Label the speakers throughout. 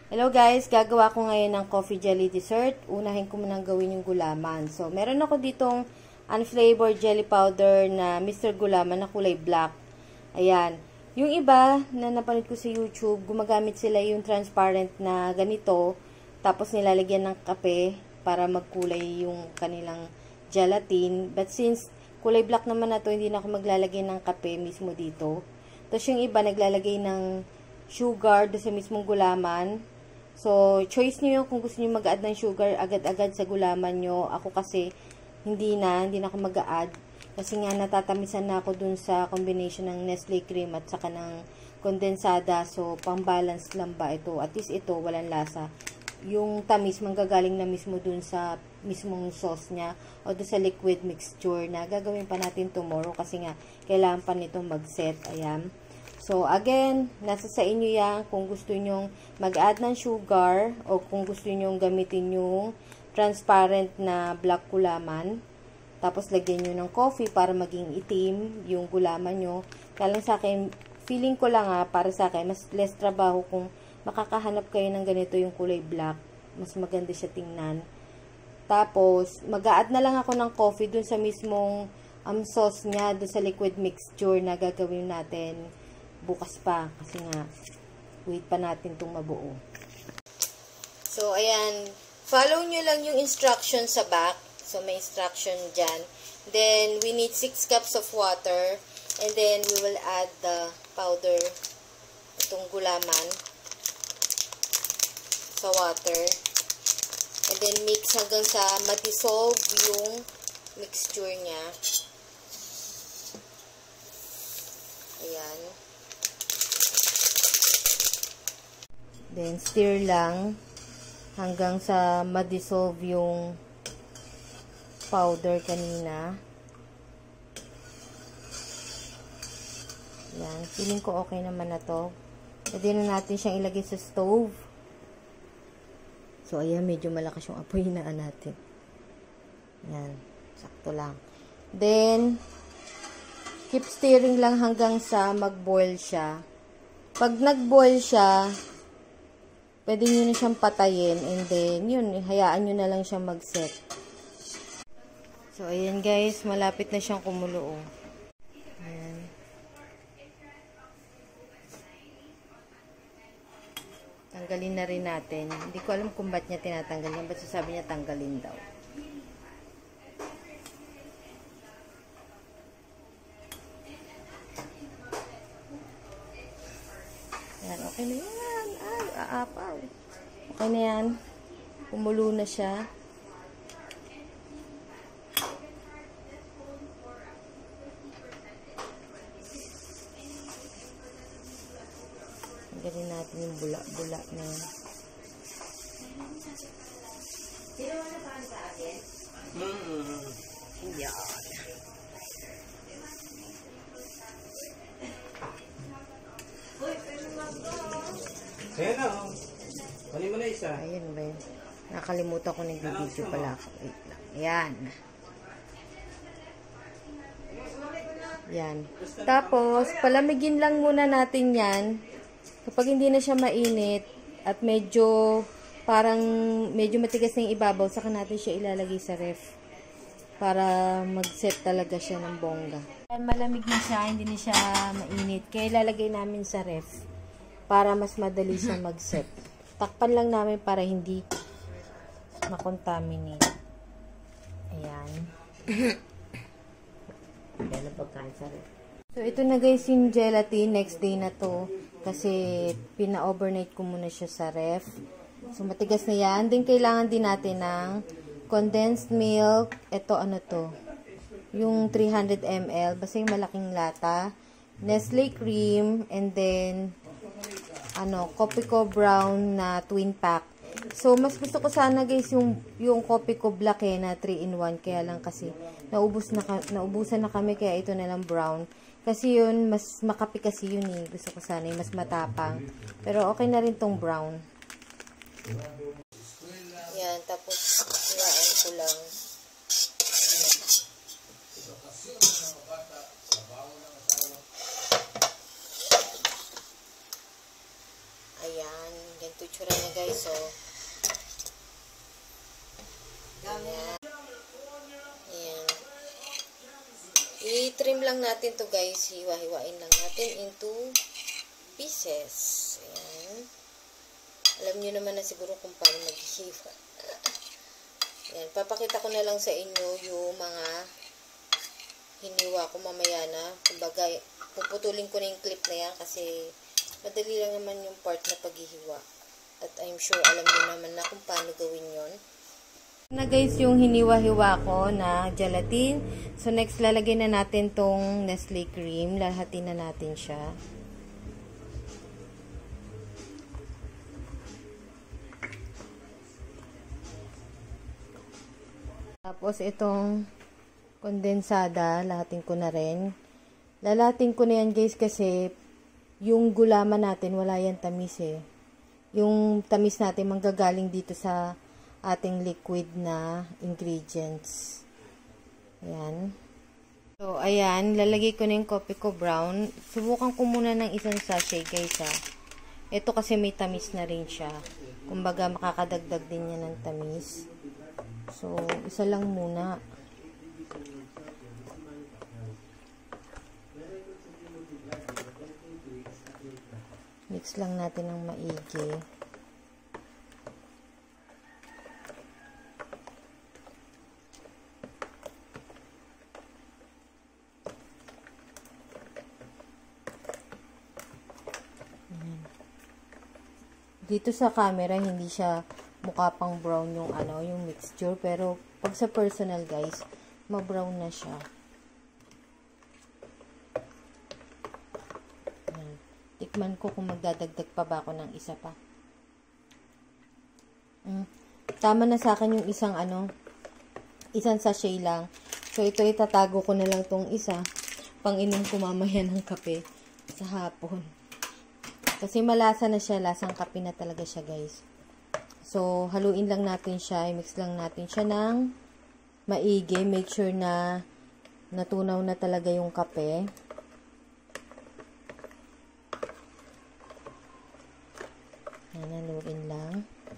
Speaker 1: Hello guys, gagawa ko ngayon ng coffee jelly dessert. Unahin ko munang gawin yung gulaman. So, meron ako ditong unflavored jelly powder na Mr. Gulaman na kulay black. Ayan. Yung iba na napanood ko sa YouTube, gumagamit sila yung transparent na ganito. Tapos nilalagyan ng kape para magkulay yung kanilang gelatin. But since kulay black naman na to, hindi na ako maglalagay ng kape mismo dito. Tapos yung iba naglalagay ng sugar doon sa mismong gulaman. So, choice niyo kung gusto niyo mag-add ng sugar agad-agad sa gulaman nyo. Ako kasi, hindi na ako mag-add. Kasi nga, natatamisan na ako dun sa combination ng Nestle cream at saka ng kondensada. So, pang-balance lang ba ito? At least ito, walang lasa. Yung tamis, manggagaling na mismo dun sa mismong sauce niya o dun sa liquid mixture na gagawin pa natin tomorrow kasi nga, kailangan pa nito mag-set. Ayan. So, again, nasa sa inyo yan kung gusto nyong mag-add ng sugar o kung gusto nyong gamitin yung transparent na black gulaman. Tapos, lagyan nyo ng coffee para maging itim yung gulaman nyo. Kaya lang sa akin, feeling ko lang para sa akin, mas less trabaho kung makakahanap kayo ng ganito yung kulay black. Mas maganda siya tingnan. Tapos, mag-add na lang ako ng coffee dun sa mismong sauce niya, dun sa liquid mixture na gagawin natin bukas pa kasi nga wait pa natin itong mabuo. So ayan, follow nyo lang yung instruction sa back. So may instruction dyan. Then we need 6 cups of water and then we will add the powder, itong gulaman sa water and then mix hanggang sa ma-dissolve yung mixture niya. Ayan. Then, stir lang hanggang sa ma-dissolve yung powder kanina. Yan. Feeling ko okay naman na to. Pwede na natin siyang ilagay sa stove. So, ayan. Medyo malakas yung apoy na natin. Yan. Sakto lang. Then, keep stirring lang hanggang sa mag-boil siya. Pag nag-boil siya, pwede nyo na siyang patayin and then, yun, hayaan nyo na lang siyang mag-set. So, ayan guys, malapit na siyang kumulo. Ayan. Tanggalin na rin natin. Hindi ko alam kung ba't niya tinatanggal yan. Ba't sasabi niya tanggalin daw. Ayan, okay na yan. Ay, aapaw. Okay na yan. Kumulo na siya. Tanggalin natin yung bula-bula na yan. Sino mo na paan sa akin? Yan.
Speaker 2: Ayan na, oh. Kunin mo na isa.
Speaker 1: Ayan ba yun? Nakalimutan ko nag-video pala ako. Wait lang. Ayan. Yan. Tapos, palamigin lang muna natin yan. Kapag hindi na siya mainit at medyo parang medyo matigas na yung ibabaw, saka natin siya ilalagay sa ref para mag-set talaga siya ng bongga. Malamig na siya, hindi na siya mainit. Kaya ilalagay namin sa ref para mas madali siya mag-set. Takpan lang namin para hindi makontaminate. Ayan. Ayan ang pagkain sa ref. So, ito na guys yung gelatin. Next day na to. Kasi, pina-overnight ko muna siya sa ref. So, matigas na yan. Then, kailangan din natin ng condensed milk. Ito, ano to? Yung 300 ml. Basta yung malaking lata. Nestle cream. And then, Copico brown na twin pack. So, mas gusto ko sana guys yung Copico black na 3-in-1. Kaya lang kasi, naubusan na kami. Kaya ito na lang brown. Kasi yun, mas makapi kasi yun eh. Gusto ko sana yung mas matapang. Pero okay na rin tong brown. Yan, tapos, hiyaan ko lang. itsura niya guys. So, ayan. Ayan. I-trim lang natin to guys. Hiwa-hiwain lang natin into pieces. Ayan. Alam niyo naman na siguro kung paano maghihiwa. Ayan. Papakita ko na lang sa inyo yung mga hiniwa ko mamaya na. Kumbaga, puputulin ko na yung clip na yan kasi madali lang naman yung part na paghihiwa. At I'm sure alam niyo naman na kung paano gawin yon. Na guys, yung hiniwa-hiwa ko na gelatin. So next, lalagay na natin tong Nestle cream. Lahatin na natin siya. Tapos itong kondensada, lahatin ko na rin. Lalahatin ko na yan guys kasi yung gulaman natin wala yan tamis eh. Yung tamis natin manggagaling dito sa ating liquid na ingredients. Ayan. So, ayan. Lalagay ko na yung coffee ko brown. Subukan ko muna ng isang sachet guys ha. Ito kasi may tamis na rin siya. Kumbaga makakadagdag din niya ng tamis. So, isa lang muna. Mix lang natin ng maigi. Dito sa camera hindi siya mukha pang brown yung yung mixture, pero pag sa personal guys, ma-brown na siya. Tikman ko kung magdadagdag pa ba ako ng isa pa. Tama na sa akin yung isang sachet lang. So, ito itatago ko na lang tong isa. Pang inom ko mamaya ng kape sa hapon. Kasi malasa na siya. Lasang kape na talaga siya, guys. So, haluin lang natin siya. I-mix lang natin siya ng maigi. Make sure na natunaw na talaga yung kape. Haluin lang.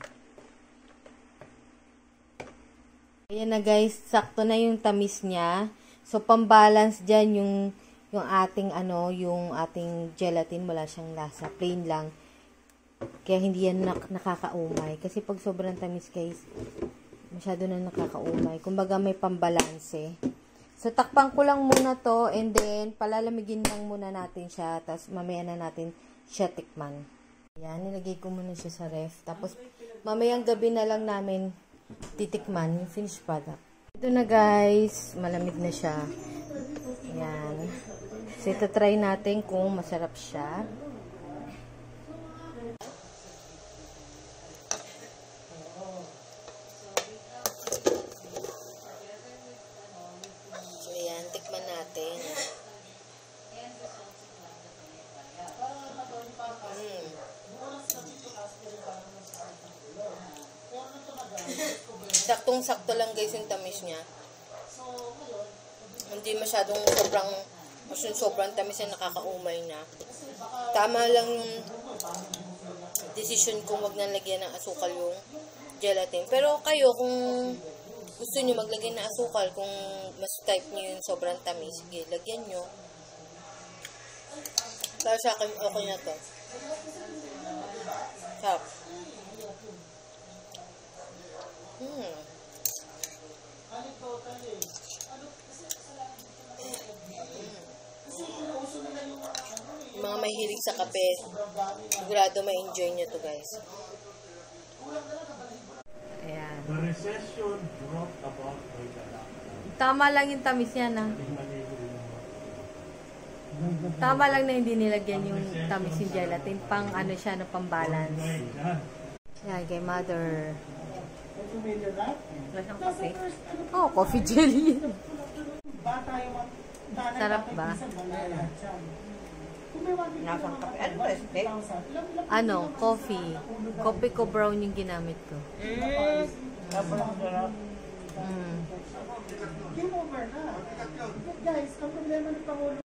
Speaker 1: Ayan na guys, sakto na yung tamis niya. So pambalance diyan yung ating yung ating gelatin, wala siyang lasa, plain lang. Kaya hindi yan nakakaumay kasi pag sobrang tamis guys, masyado na nakakaumay. Kumbaga may pambalanse. So takpan ko lang muna to and then palalamigin lang muna natin siya, tapos mamaya na natin siya tikman. Ayan, nilagay ko muna siya sa ref. Tapos, mamayang gabi na lang namin titikman yung finished product. Ito na guys, malamig na siya. Ayan. So, ito try natin kung masarap siya. So, ayan, tikman natin. Saktong-sakto lang guys yung tamis niya. Hindi masyadong sobrang tamis na nakakaumay na. Tama lang yung decision kung wag na lagyan ng asukal yung gelatin. Pero kayo kung gusto nyo maglagay ng asukal, kung mas type nyo yung sobrang tamis, sige, lagyan nyo. Para sa akin, okay na to. Sarap. Mga mahilig sa kape, sigurado ma-enjoy nyo to guys. Ayan. Tama lang yung tamis niya na. Tama lang na hindi nilagyan yung tamis yung gelatin. Pang siya na pang balance. Ayan kay mother. Wala siyang kape? Oh, coffee jelly. Sarap ba?
Speaker 3: Nasang kape. Ano ba, este?
Speaker 1: Coffee. Coffee ko brown yung ginamit ko.
Speaker 3: Tapos sarap.
Speaker 4: Game over na. Guys, ang problema ng Pangulo